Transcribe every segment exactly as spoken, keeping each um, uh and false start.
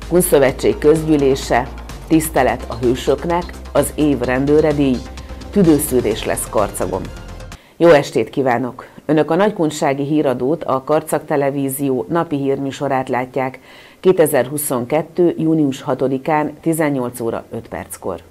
Kunszövetség közgyűlése, tisztelet a hősöknek, az év rendőre díj, tüdőszűrés lesz Karcagon. Jó estét kívánok! Önök a Nagykunsági Híradót, a Karcag Televízió napi hírműsorát látják kétezer-huszonkettő. június hatodikán tizennyolc óra öt perckor.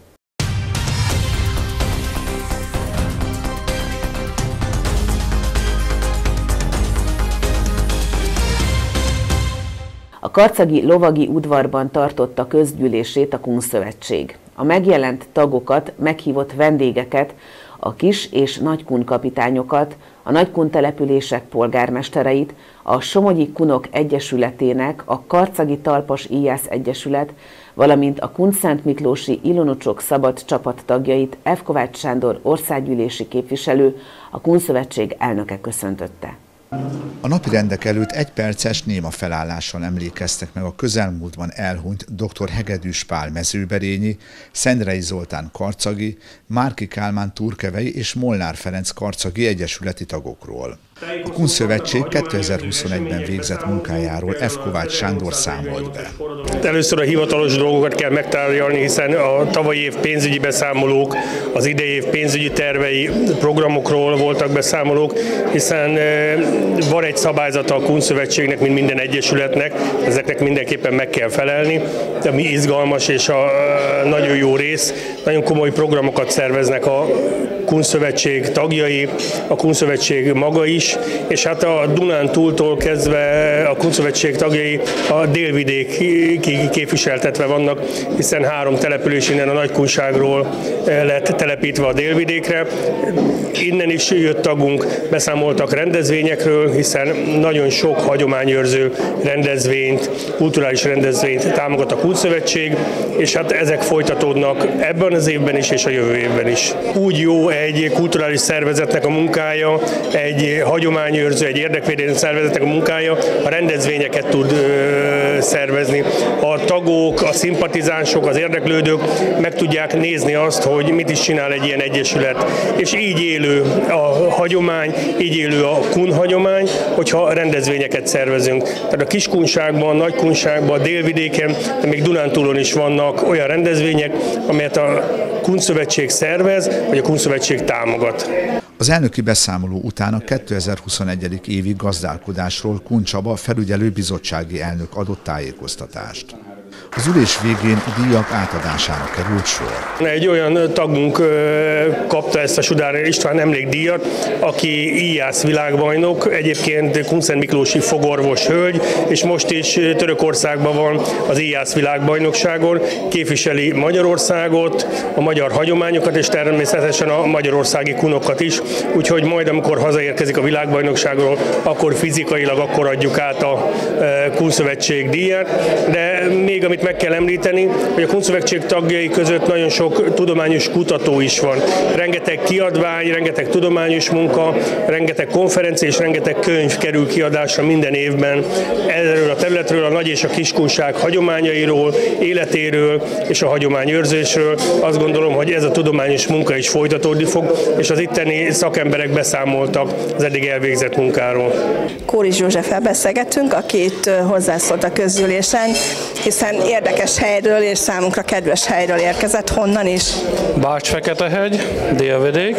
A karcagi lovagi udvarban tartotta közgyűlését a Kunszövetség. A megjelent tagokat, meghívott vendégeket, a kis- és nagykun kapitányokat, a nagykun települések polgármestereit, a Somogyi Kunok Egyesületének, a Karcagi Talpas Íjász Egyesület, valamint a Kunszentmiklósi Ilonocsok Szabad Csapat tagjait F. Kovács Sándor országgyűlési képviselő, a Kunszövetség elnöke köszöntötte. A napirendek előtt egy perces néma felállással emlékeztek meg a közelmúltban elhunyt dr. Hegedűs Pál mezőberényi, Szendrei Zoltán karcagi, Márki Kálmán turkevei és Molnár Ferenc karcagi egyesületi tagokról. A Kunszövetség kétezer-huszonegyben végzett munkájáról F. Kovács Sándor számolt be. Először a hivatalos dolgokat kell megtárgyalni, hiszen a tavalyi év pénzügyi beszámolók, az idei év pénzügyi tervei, programokról voltak beszámolók, hiszen van egy szabályzata a Kunszövetségnek, mint minden egyesületnek, ezeknek mindenképpen meg kell felelni, de mi izgalmas és a nagyon jó rész, nagyon komoly programokat szerveznek a Kunszövetség tagjai, a Kunszövetség maga is, és hát a Dunántúltól kezdve a Kunszövetség tagjai a délvidékig képviseltetve vannak, hiszen három település innen a Nagykunságról lett telepítve a délvidékre. Innen is jött tagunk, beszámoltak rendezvényekről, hiszen nagyon sok hagyományőrző rendezvényt, kulturális rendezvényt támogat a Kunszövetség, és hát ezek folytatódnak ebben az évben is és a jövő évben is. Úgy jó egy kulturális szervezetnek a munkája, egy hagyományőrző, egy érdekvédelmi szervezetnek a munkája, a rendezvényeket tud ö, szervezni. A tagok, a szimpatizánsok, az érdeklődők meg tudják nézni azt, hogy mit is csinál egy ilyen egyesület. És így élő a hagyomány, így élő a kun hagyomány, hogyha rendezvényeket szervezünk. Tehát a Kiskunságban, Nagykunságban, Délvidéken, de még Dunántúlon is vannak olyan rendezvények, amelyet a Kunszövetség szervez, vagy a Kunszövetség támogat. Az elnöki beszámoló után a kétezer-huszonegyedik évi gazdálkodásról Kun Csaba felügyelő bizottsági elnök adott tájékoztatást. Az ülés végén díjak átadására került sor. Egy olyan tagunk kapta ezt a Sudár István emlékdíjat, aki íjász világbajnok, egyébként Kunszentmiklósi fogorvos hölgy, és most is Törökországban van az íjász világbajnokságon, képviseli Magyarországot, a magyar hagyományokat, és természetesen a magyarországi kunokat is, úgyhogy majd, amikor hazaérkezik a világbajnokságról, akkor fizikailag akkor adjuk át a Kunszövetség díját, de még amit meg kell említeni, hogy a Kunszövetség tagjai között nagyon sok tudományos kutató is van. Rengeteg kiadvány, rengeteg tudományos munka, rengeteg konferencia és rengeteg könyv kerül kiadásra minden évben erről a területről, a Nagy- és a Kiskunság hagyományairól, életéről és a hagyományőrzésről. Azt gondolom, hogy ez a tudományos munka is folytatódni fog, és az itteni szakemberek beszámoltak az eddig elvégzett munkáról. Kóris Józseffel beszélgettünk, aki itt hozzászólt a közgyűlésen, hiszen érdekes helyről és számunkra kedves helyről érkezett. Honnan is? Bács-Feketehegy, Délvidék.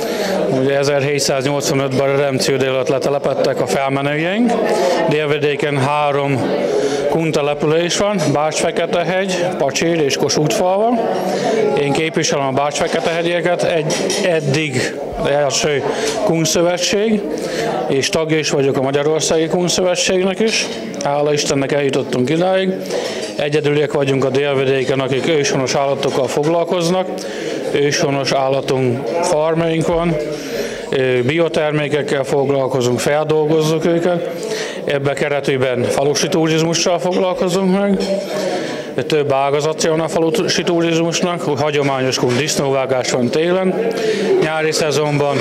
Ugye ezerhétszáznyolcvanötben a Remcő alatt letelepedtek a felmenőjeink. Délvidéken három kun település van, Bács-Feketehegy, Pacsír és Kossuthfalva. Én képviselem a Bács-Feketehegyeket, egy eddig első Kunszövetség, és tagja is vagyok a Magyarországi Kunszövetségnek is. Hála Istennek eljutottunk idáig. Egyedüliek vagyunk a délvidéken, akik őshonos állatokkal foglalkoznak. Őshonos állatunk, farmjaink van, biotermékekkel foglalkozunk, feldolgozzuk őket. Ebben keretében falusi turizmussal foglalkozunk meg. Több ágazatja van a falusi turizmusnak, hagyományos kun disznóvágás van télen. Nyári szezonban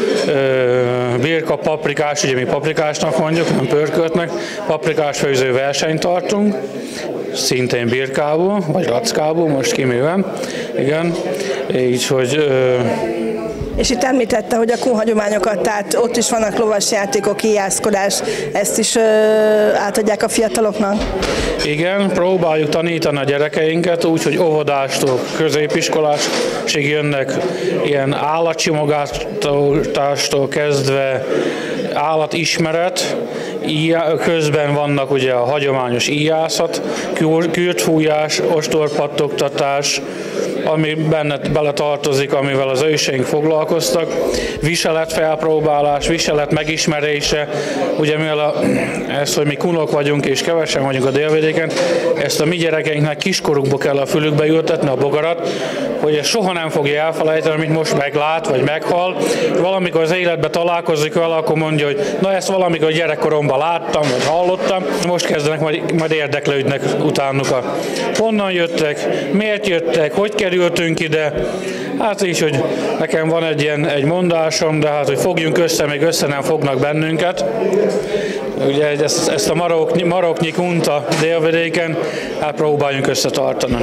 birka, paprikás, ugye mi paprikásnak mondjuk, nem pörköltnek, paprikás főző versenyt tartunk. szintén birkából, vagy rackából, most kiművem, igen, így hogy... És itt említette, hogy a kun hagyományokat, tehát ott is vannak lovasjátékok, íjászkodás, ezt is ö, átadják a fiataloknak? Igen, próbáljuk tanítani a gyerekeinket úgy, hogy óvodástól középiskolásig jönnek ilyen állatsimogatástól kezdve állatismeret, közben vannak ugye a hagyományos íjászat, kürtfújás, ostorpattogtatás, ami benne bele tartozik, amivel az őseink foglalkoztak, viseletfelpróbálás, viselet megismerése, ugye mivel a, ezt, hogy mi kunok vagyunk és kevesen vagyunk a délvidéken, ezt a mi gyerekeinknek kiskorukba kell a fülükbe ültetni a bogarat, hogy ezt soha nem fogja elfelejteni, amit most meglát, vagy meghal. Valamikor az életben találkozik vele, akkor mondja, hogy na ezt valamikor gyerekkoromban láttam, vagy hallottam, most kezdenek majd, majd érdeklődnek utánuk. A, honnan jöttek, miért jöttek, hogy kerültünk ide. Hát így, hogy nekem van egy ilyen egy mondásom, de hát, hogy fogjunk össze, még össze nem fognak bennünket. Ugye ezt, ezt a maroknyi, maroknyi kunta délvidéken, hát próbáljunk összetartani.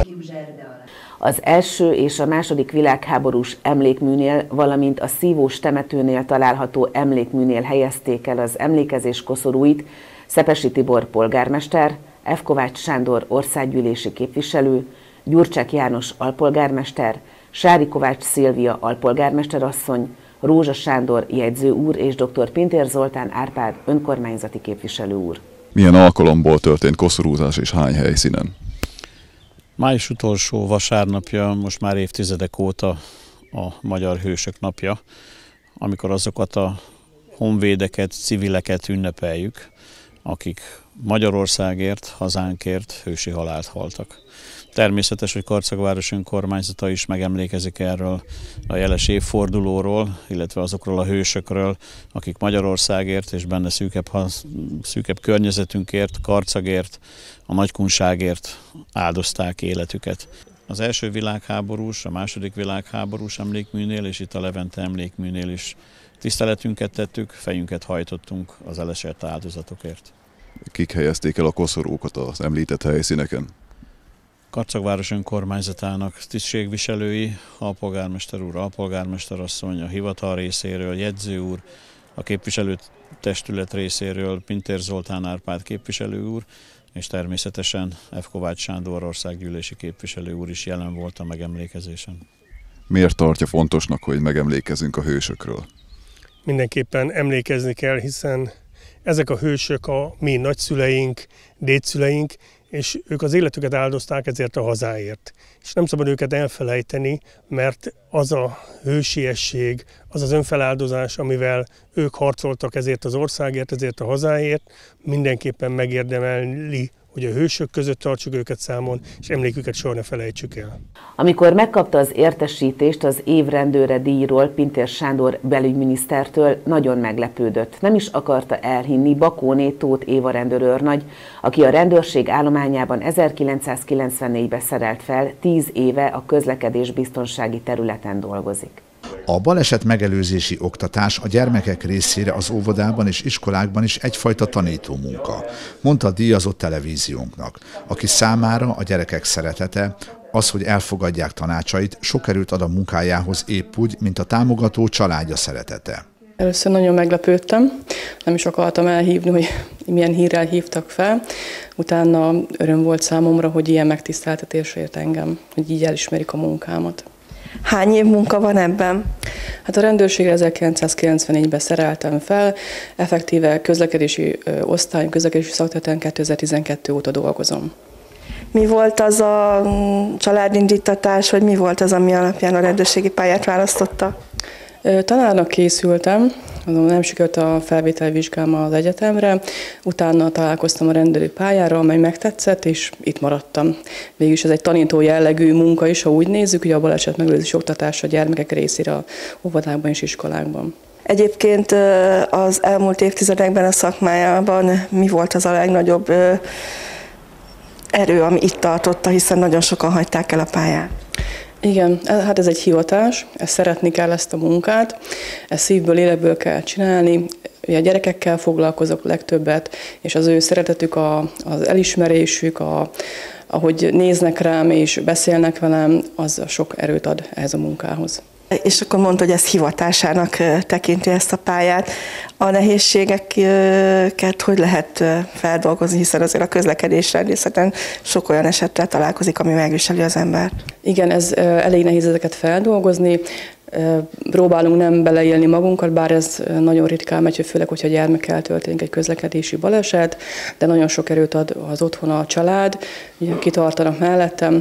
Az első és a második világháborús emlékműnél, valamint a szívós temetőnél található emlékműnél helyezték el az emlékezés koszorúit Szepesi Tibor polgármester, F. Kovács Sándor országgyűlési képviselő, Gyurcsák János alpolgármester, Sári Kovács Szilvia alpolgármesterasszony, Rózsa Sándor jegyző úr és dr. Pintér Zoltán Árpád önkormányzati képviselő úr. Milyen alkalomból történt koszorúzás és hány helyszínen? Május utolsó vasárnapja, most már évtizedek óta a Magyar Hősök napja, amikor azokat a honvédeket, civileket ünnepeljük, akik Magyarországért, hazánkért hősi halált haltak. Természetes, hogy Karcagváros önkormányzata is megemlékezik erről a jeles évfordulóról, illetve azokról a hősökről, akik Magyarországért és benne szűkebb, szűkebb környezetünkért, Karcagért, a nagykunságért áldozták életüket. Az első világháborús, a második világháborús emlékműnél és itt a Levente emlékműnél is tiszteletünket tettük, fejünket hajtottunk az elesett áldozatokért. Kik helyezték el a koszorúkat az említett helyszíneken? Karcagváros önkormányzatának tisztségviselői, alpolgármester úr, alpolgármesterasszony, a hivatal részéről, jegyző úr, a képviselőtestület részéről Pintér Zoltán Árpád képviselő úr, és természetesen F. Kovács Sándor országgyűlési képviselő úr is jelen volt a megemlékezésen. Miért tartja fontosnak, hogy megemlékezzünk a hősökről? Mindenképpen emlékezni kell, hiszen ezek a hősök a mi nagyszüleink, dédszüleink, és ők az életüket áldozták ezért a hazáért. És nem szabad őket elfelejteni, mert az a hősiesség, az az önfeláldozás, amivel ők harcoltak ezért az országért, ezért a hazáért, mindenképpen megérdemeli, hogy a hősök között tartsuk őket számon, és emléküket soha ne felejtsük el. Amikor megkapta az értesítést az évrendőre díjról Pintér Sándor belügyminisztertől, nagyon meglepődött. Nem is akarta elhinni Bakóné Tóth Éva rendőrőrnagy, aki a rendőrség állományában ezerkilencszázkilencvennégyben szerelt fel, tíz éve a közlekedésbiztonsági területen dolgozik. A baleset megelőzési oktatás a gyermekek részére az óvodában és iskolákban is egyfajta tanítómunka, mondta a díjazott televíziónknak, aki számára a gyerekek szeretete, az, hogy elfogadják tanácsait, sok erőt ad a munkájához épp úgy, mint a támogató családja szeretete. Először nagyon meglepődtem, nem is akartam elhívni, hogy milyen hírrel hívtak fel. Utána öröm volt számomra, hogy ilyen megtiszteltetésre ért engem, hogy így elismerik a munkámat. Hány év munka van ebben? Hát a rendőrségre ezerkilencszázkilencvennégyben szereltem fel, effektíve közlekedési osztályon, közlekedési szakterületen kétezer-tizenkettő óta dolgozom. Mi volt az a családindítatás, vagy mi volt az, ami alapján a rendőrségi pályát választotta? Tanárnak készültem, nem sikerült a felvételvizsgám az egyetemre, utána találkoztam a rendőri pályára, amely megtetszett, és itt maradtam. Végülis ez egy tanító jellegű munka is, ha úgy nézzük, hogy a baleset megelőzési oktatás a gyermekek részére a óvodákban és iskolákban. Egyébként az elmúlt évtizedekben a szakmájában mi volt az a legnagyobb erő, ami itt tartotta, hiszen nagyon sokan hagyták el a pályát? Igen, hát ez egy hivatás, ezt szeretni kell ezt a munkát, ezt szívből, lélekből kell csinálni, A gyerekekkel foglalkozok legtöbbet, és az ő szeretetük, a, az elismerésük, a, ahogy néznek rám és beszélnek velem, az sok erőt ad ehhez a munkához. És akkor mondta, hogy ez hivatásának tekinti ezt a pályát. A nehézségeket hogy lehet feldolgozni, hiszen azért a közlekedés rendészeten sok olyan esettel találkozik, ami megviseli az embert. Igen, ez elég nehéz ezeket feldolgozni. Próbálunk nem beleélni magunkat, bár ez nagyon ritkán megy, főleg, hogyha gyermekkel történik egy közlekedési baleset, de nagyon sok erőt ad az otthon a család, kitartanak mellettem.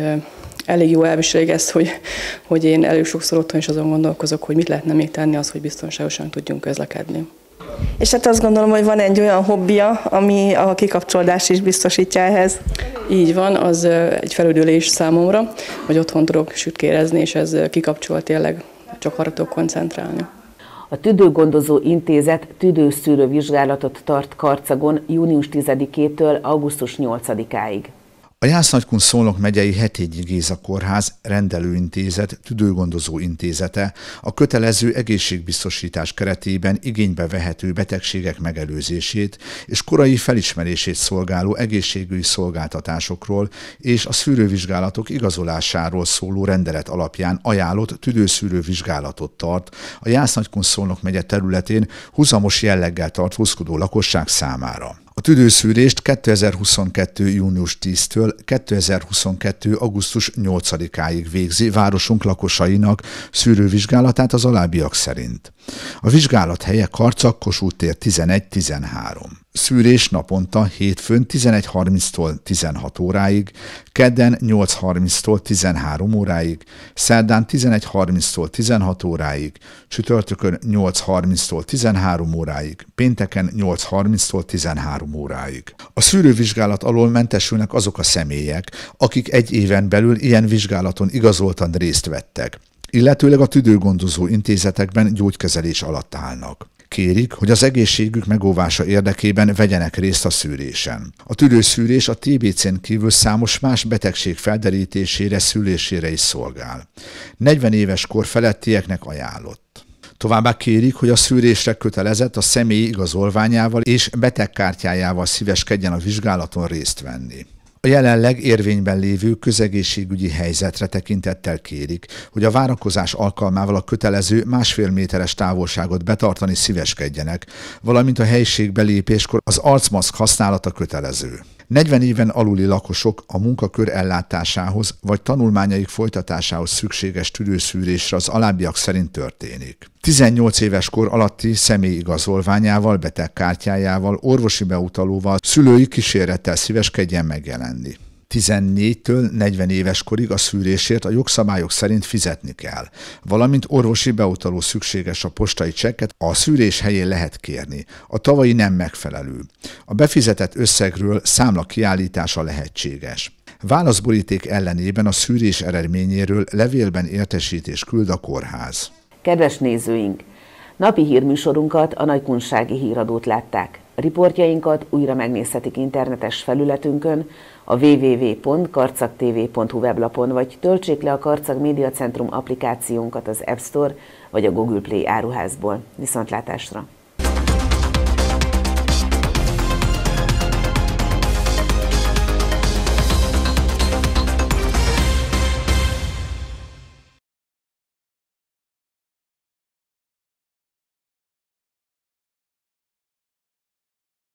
Elég jó elviselik ezt, hogy, hogy én elég sokszor otthon is azon gondolkozok, hogy mit lehetne még tenni az, hogy biztonságosan tudjunk közlekedni. És hát azt gondolom, hogy van egy olyan hobbija, ami a kikapcsolódást is biztosítja ehhez. Így van, az egy felüdülés számomra, hogy otthon tudok sütkérezni, és ez kikapcsol tényleg, csak arra tudok koncentrálni. A Tüdőgondozó Intézet tüdőszűrő vizsgálatot tart Karcagon június tizedikétől augusztus nyolcadikáig. A Jász-Nagykun-Szolnok megyei Hetényi Géza Kórház rendelőintézet, tüdőgondozó intézete a kötelező egészségbiztosítás keretében igénybe vehető betegségek megelőzését és korai felismerését szolgáló egészségügyi szolgáltatásokról és a szűrővizsgálatok igazolásáról szóló rendelet alapján ajánlott tüdőszűrő vizsgálatot tart a Jász-Nagykun-Szolnok megye területén huzamos jelleggel tartózkodó lakosság számára. A tüdőszűrést kétezer-huszonkettő június tízedikétől kétezer-huszonkettő augusztus nyolcadikáig végzi városunk lakosainak szűrővizsgálatát az alábbiak szerint. A vizsgálat helye Karcag, Kossuth tér tizenegy tizenhárom. Szűrés naponta hétfőn tizenegy harminctól tizenhat óráig, kedden nyolc harminctól tizenhárom óráig, szerdán tizenegy harminctól tizenhat óráig, csütörtökön nyolc harminctól tizenhárom óráig, pénteken nyolc harminctól tizenhárom óráig. A szűrővizsgálat alól mentesülnek azok a személyek, akik egy éven belül ilyen vizsgálaton igazoltan részt vettek, illetőleg a tüdőgondozó intézetekben gyógykezelés alatt állnak. Kérik, hogy az egészségük megóvása érdekében vegyenek részt a szűrésen. A tüdőszűrés a té bé cén kívül számos más betegség felderítésére, szűrésére is szolgál. negyven éves kor felettieknek ajánlott. Továbbá kérik, hogy a szűrésre kötelezett a személyi igazolványával és betegkártyájával szíveskedjen a vizsgálaton részt venni. A jelenleg érvényben lévő közegészségügyi helyzetre tekintettel kérik, hogy a várakozás alkalmával a kötelező másfél méteres távolságot betartani szíveskedjenek, valamint a helyiségbe lépéskor az arcmaszk használata kötelező. negyven éven aluli lakosok a munkakör ellátásához vagy tanulmányaik folytatásához szükséges tüdőszűrésre az alábbiak szerint történik. tizennyolc éves kor alatti személyi igazolványával, betegkártyájával, orvosi beutalóval, szülői kísérettel szíveskedjen megjelenni. tizennégytől negyven éves korig a szűrésért a jogszabályok szerint fizetni kell, valamint orvosi beutaló szükséges, a postai csekket a szűrés helyén lehet kérni. A tavalyi nem megfelelő. A befizetett összegről számla kiállítása lehetséges. Válaszboríték ellenében a szűrés eredményéről levélben értesítés küld a kórház. Kedves nézőink! Napi hírműsorunkat, a Nagykunsági Híradót látták. Riportjainkat újra megnézhetik internetes felületünkön, a double-u double-u double-u pont karcag t v pont hu weblapon, vagy töltsék le a Karcag Média Centrum applikációnkat az App Store vagy a Google Play áruházból. Viszontlátásra!